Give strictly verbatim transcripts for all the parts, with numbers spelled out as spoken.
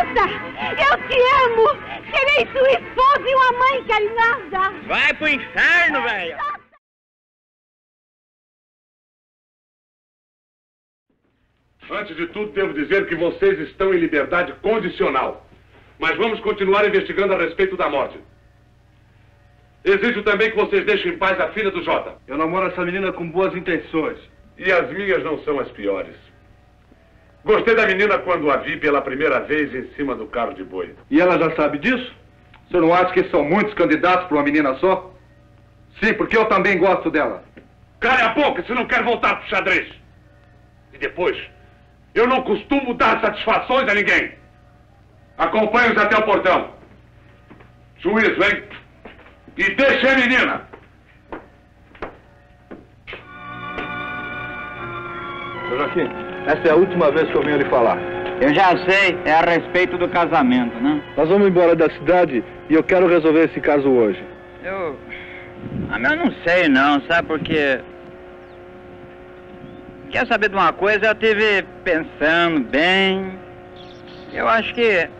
Jota, eu te amo! Serei sua esposa e uma mãe carinhosa! Vai pro inferno, velho! Antes de tudo, devo dizer que vocês estão em liberdade condicional. Mas vamos continuar investigando a respeito da morte. Exijo também que vocês deixem em paz a filha do Jota. Eu namoro essa menina com boas intenções. E as minhas não são as piores. Gostei da menina quando a vi pela primeira vez em cima do carro de boi. E ela já sabe disso? O senhor não acha que são muitos candidatos para uma menina só? Sim, porque eu também gosto dela. Cale a boca se não quer voltar pro xadrez. E depois, eu não costumo dar satisfações a ninguém. Acompanhe-os até o portão. Juízo, hein? E deixe a menina. Seu Joaquim, essa é a última vez que eu venho lhe falar. Eu já sei, é a respeito do casamento, né? Nós vamos embora da cidade e eu quero resolver esse caso hoje. Eu... Ah, mas eu não sei não, sabe? Porque... Quer saber de uma coisa? Eu estive pensando bem... Eu acho que...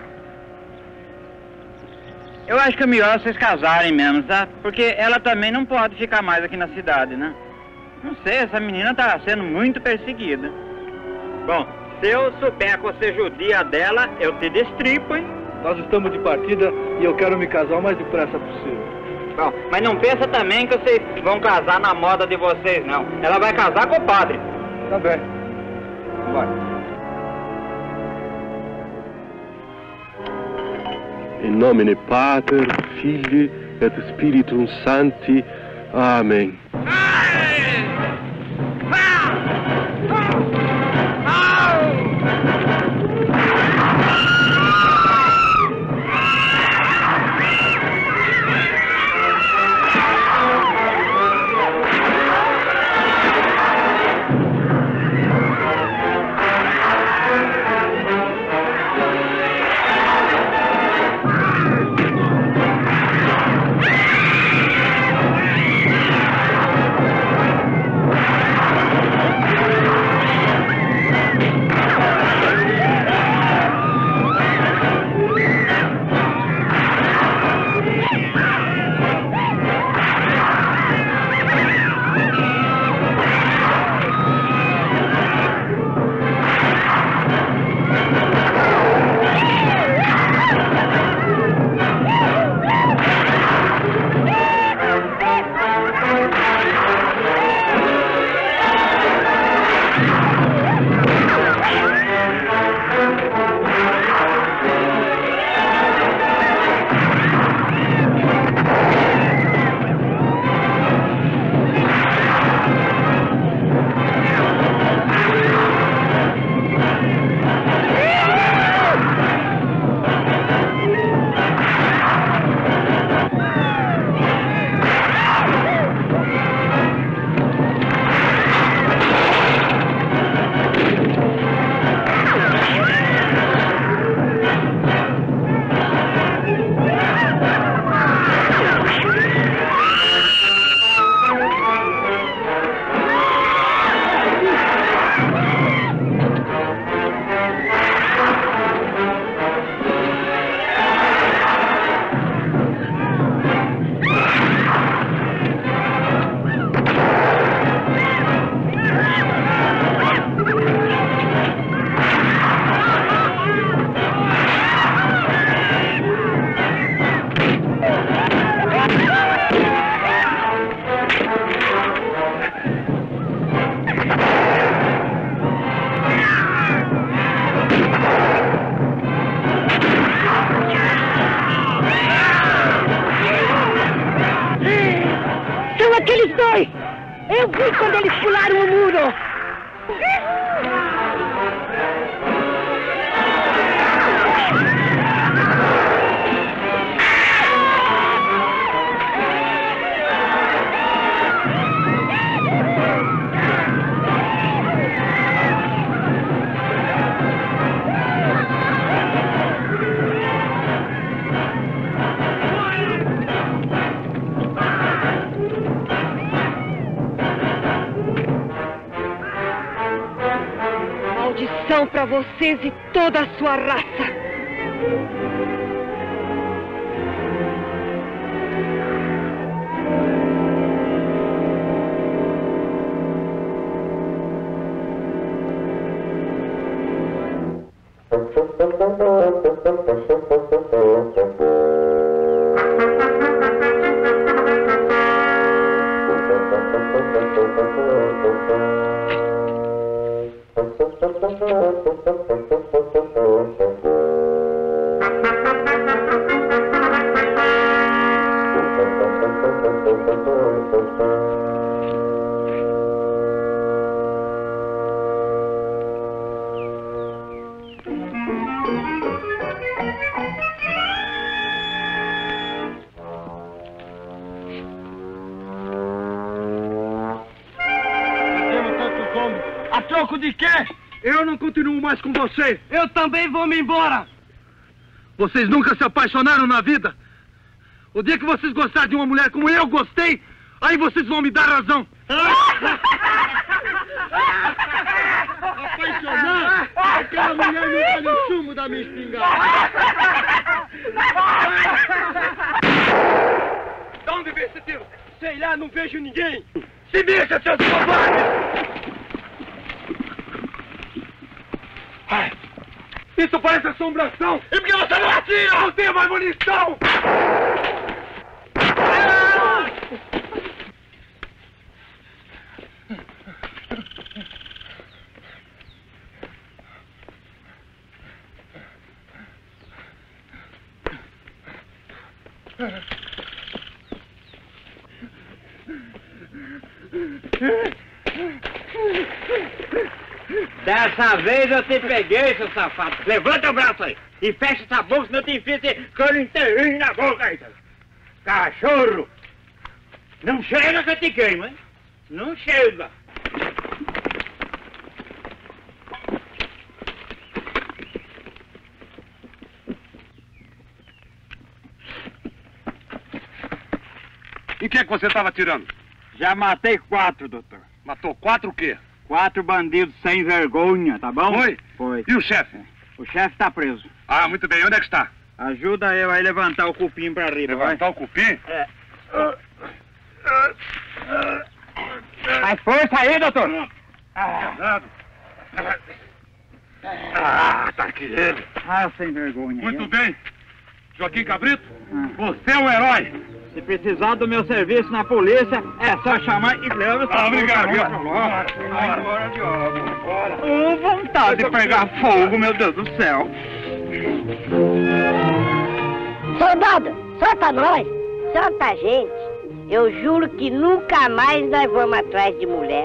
Eu acho que é melhor vocês casarem mesmo, sabe? Porque ela também não pode ficar mais aqui na cidade, né? Não sei, essa menina tá sendo muito perseguida. Bom, se eu souber que você judia dela, eu te destripo, hein? Nós estamos de partida e eu quero me casar o mais depressa possível. Bom, mas não pensa também que vocês vão casar na moda de vocês, não. Ela vai casar com o padre. Tá bem. Vai. In nomine Pater, Filii et Spiritus Sancti. Amen. Eu vi quando eles pularam o muro! Maldição para vocês e toda a sua raça! A troco de quê? Eu não continuo mais com você. Eu também vou me embora. Vocês nunca se apaixonaram na vida? O dia que vocês gostarem de uma mulher como eu gostei, aí vocês vão me dar razão. Apaixonar? Aquela mulher não vale o sumo da minha espingarda. De onde veio esse tiro? Sei lá, não vejo ninguém. Se mexa, seus covardes! Ai, isso parece assombração! E por que você não atira? Não tem mais munição! Dessa vez eu te peguei, seu safado. Levanta o braço aí e fecha essa boca, senão eu te enfio esse cano inteirinho na boca aí. Cachorro! Não chega que eu te queimo, hein? Não chega! Em que é que você estava atirando? Já matei quatro, doutor. Matou quatro o quê? Quatro bandidos sem vergonha, tá bom? Foi? Foi. E o chefe? O chefe tá preso. Ah, muito bem. Onde é que está? Ajuda eu aí levantar o cupim pra riba, Levantar vai. o cupim? É. Faz força aí, doutor. Ah, ah, tá aqui ele. Ah, sem vergonha. Muito viu? bem. Joaquim Cabrito, Ah. você é um herói. Se precisar do meu serviço na polícia, é só chamar e leva essa Ah, obrigado, viu? Bora, vai embora de obra. Ô, vontade de pegar fogo, meu Deus do céu. Soldado, solta nós. Solta a gente. Eu juro que nunca mais nós vamos atrás de mulher.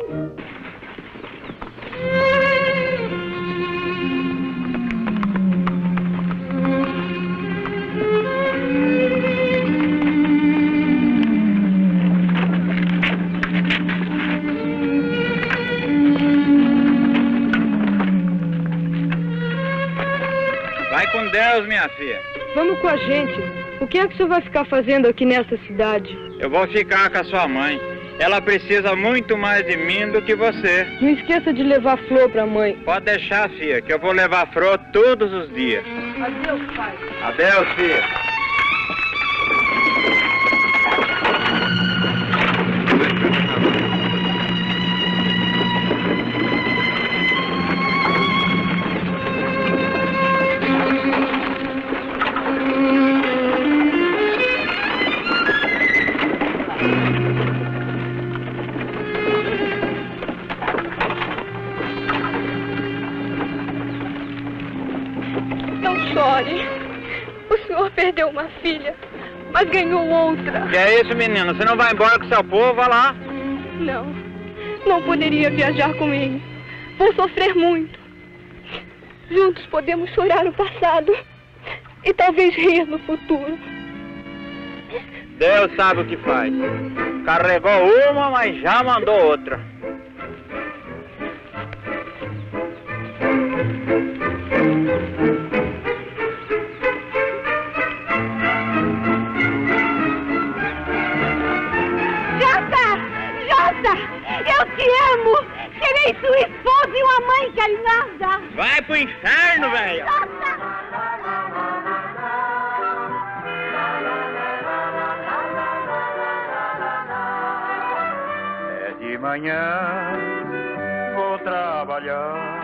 Vai com Deus, minha filha. Vamos com a gente. O que é que o senhor vai ficar fazendo aqui nessa cidade? Eu vou ficar com a sua mãe. Ela precisa muito mais de mim do que você. Não esqueça de levar flor pra mãe. Pode deixar, filha, que eu vou levar flor todos os dias. Adeus, pai. Adeus, filha. Não chore. O senhor perdeu uma filha, mas ganhou outra. Que é isso, menino? Você não vai embora com seu povo? Vai lá. Não, não poderia viajar com ele. Vou sofrer muito. Juntos podemos chorar o passado e talvez rir no futuro. Deus sabe o que faz. Carregou uma, mas já mandou outra. Jota! Jota! Eu te amo! Serei sua esposa e uma mãe carinhosa! Vai pro inferno, velho! Jota! amanhã vou trabalhar.